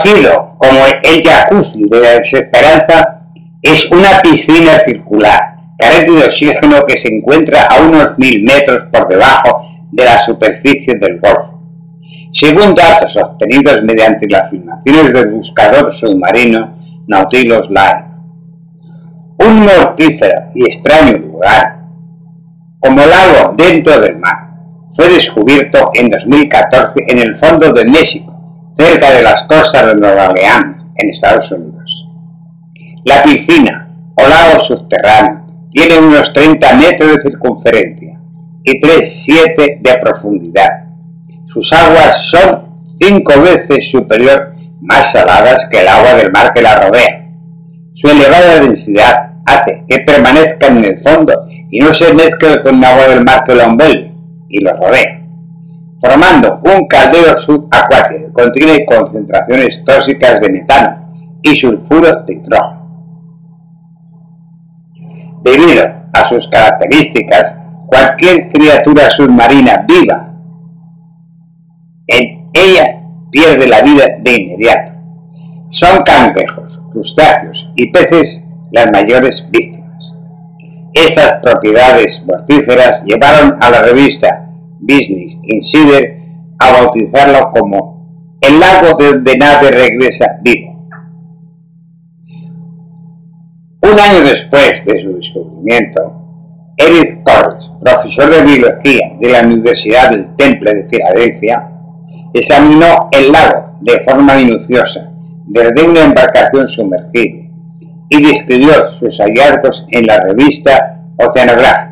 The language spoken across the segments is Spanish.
Conocido como el jacuzzi de la desesperanza, es una piscina circular, carente de oxígeno, que se encuentra a unos 1000 metros por debajo de la superficie del Golfo. Según datos obtenidos mediante las filmaciones del buscador submarino Nautilus Live, un mortífero y extraño lugar, como lago dentro del mar, fue descubierto en 2014 en el fondo de México, cerca de las costas de Nueva Orleans, en Estados Unidos. La piscina, o lago subterráneo, tiene unos 30 metros de circunferencia y 3,7 de profundidad. Sus aguas son 5 veces superior más saladas que el agua del mar que la rodea. Su elevada densidad hace que permanezca en el fondo y no se mezcle con el agua del mar que lo envuelve y lo rodea, formando un caldero subacuático que contiene concentraciones tóxicas de metano y sulfuro de hidrógeno. Debido a sus características, cualquier criatura submarina viva en ella pierde la vida de inmediato. Son cangrejos, crustáceos y peces las mayores víctimas. Estas propiedades mortíferas llevaron a la revista Business Insider a bautizarlo como el lago de donde nadie regresa vivo. Un año después de su descubrimiento, Eric Cordes, profesor de biología de la Universidad del Temple de Filadelfia, examinó el lago de forma minuciosa desde una embarcación sumergible y describió sus hallazgos en la revista Oceanographic.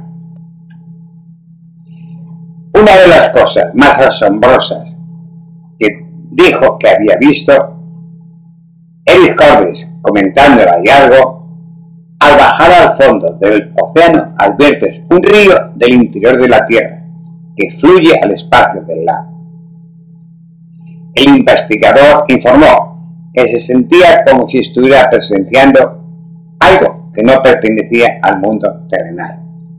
Una de las cosas más asombrosas que dijo que había visto Eric Cordes, comentando el hallazgo: al bajar al fondo del océano adviertes un río del interior de la Tierra que fluye al espacio del lago. El investigador informó que se sentía como si estuviera presenciando algo que no pertenecía al mundo terrenal.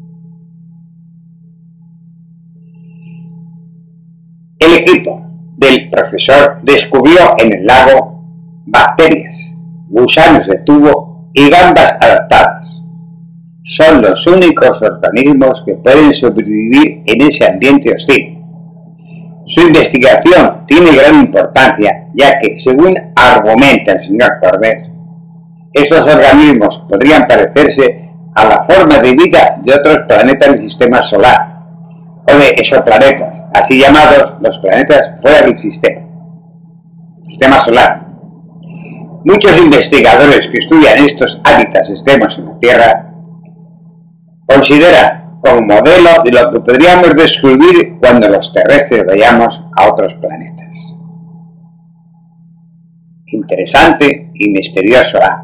El equipo del profesor descubrió en el lago bacterias, gusanos de tubo y gambas adaptadas. Son los únicos organismos que pueden sobrevivir en ese ambiente hostil. Su investigación tiene gran importancia, ya que, según argumenta el señor Cordes, estos organismos podrían parecerse a la forma de vida de otros planetas del sistema solar, o de exoplanetas, así llamados los planetas fuera del sistema solar. Muchos investigadores que estudian estos hábitats extremos en la Tierra consideran como modelo de lo que podríamos descubrir cuando los terrestres vayamos a otros planetas. Interesante y misterioso, ¿eh?